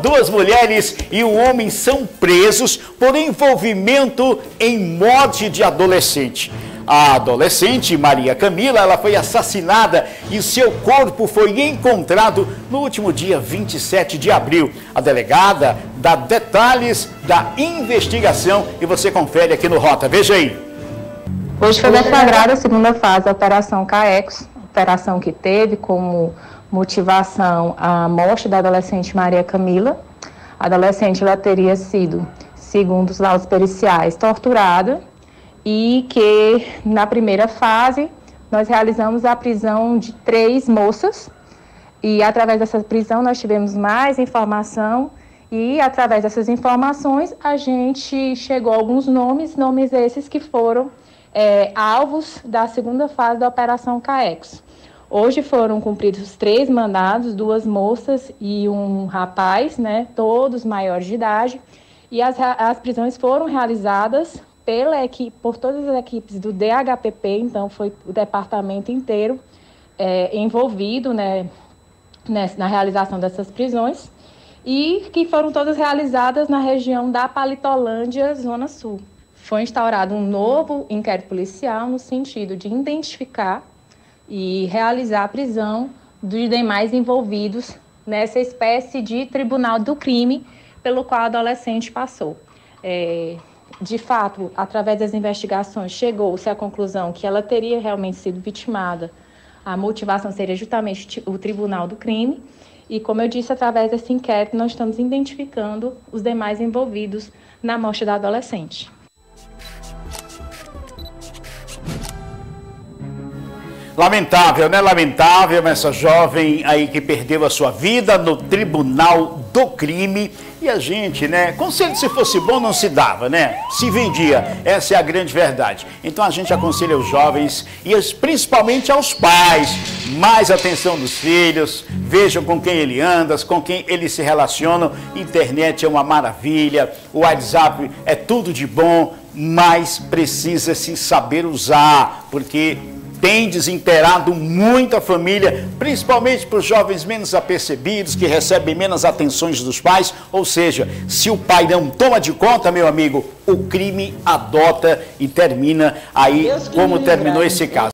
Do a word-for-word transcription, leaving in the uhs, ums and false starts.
Duas mulheres e um homem são presos por envolvimento em morte de adolescente. A adolescente Maria Camila, ela foi assassinada e seu corpo foi encontrado no último dia vinte e sete de abril. A delegada dá detalhes da investigação e você confere aqui no Rota. Veja aí. Hoje foi deflagrada a segunda fase da Operação Caecos, operação que teve como motivação a morte da adolescente Maria Camila. A adolescente ela teria sido, segundo os laudos periciais, torturada e que na primeira fase nós realizamos a prisão de três moças e através dessa prisão nós tivemos mais informação e através dessas informações a gente chegou a alguns nomes, nomes esses que foram é, alvos da segunda fase da Operação Caecos. Hoje foram cumpridos três mandados, duas moças e um rapaz, né, todos maiores de idade, e as, as prisões foram realizadas pela equipe, por todas as equipes do D H P P, então foi o departamento inteiro é, envolvido, né, na realização dessas prisões, e que foram todas realizadas na região da Palitolândia, Zona Sul. Foi instaurado um novo inquérito policial no sentido de identificar e realizar a prisão dos demais envolvidos nessa espécie de tribunal do crime pelo qual a adolescente passou. É, de fato, através das investigações, chegou-se à conclusão que ela teria realmente sido vitimada. A motivação seria justamente o tribunal do crime. E, como eu disse, através desse inquérito, nós estamos identificando os demais envolvidos na morte da adolescente. Lamentável, né? Lamentável essa jovem aí que perdeu a sua vida no tribunal do crime. E a gente, né? Conselho, se fosse bom, não se dava, né? Se vendia. Essa é a grande verdade. Então a gente aconselha os jovens e principalmente aos pais. Mais atenção dos filhos. Vejam com quem ele anda, com quem eles se relacionam. Internet é uma maravilha. O WhatsApp é tudo de bom, mas precisa se saber usar, porque tem desinterado muito a família, principalmente para os jovens menos apercebidos, que recebem menos atenções dos pais. Ou seja, se o pai não toma de conta, meu amigo, o crime adota e termina aí como terminou esse caso.